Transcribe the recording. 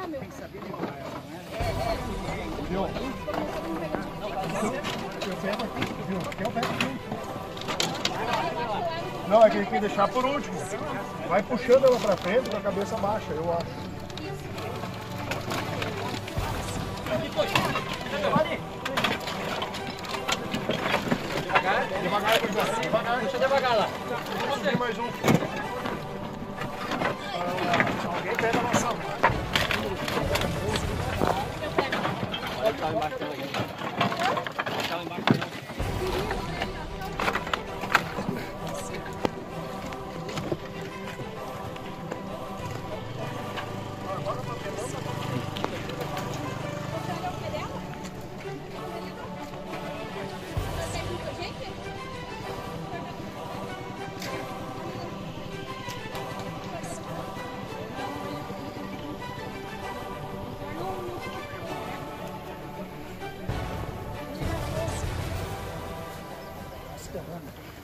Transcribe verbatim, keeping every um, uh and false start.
Tem que saber de Viu? Eu pego aqui, viu? Aqui eu pego aqui. Não, é que tem que deixar por último. Vai puxando ela pra frente com a cabeça baixa, eu acho. Devagar, Devagar, devagar, devagar. puxa devagar lá. Tem mais um. Ah, alguém pega a nossa mão. Olha o carro embaixo dela aí. Olha o carro embaixo dela. Nossa,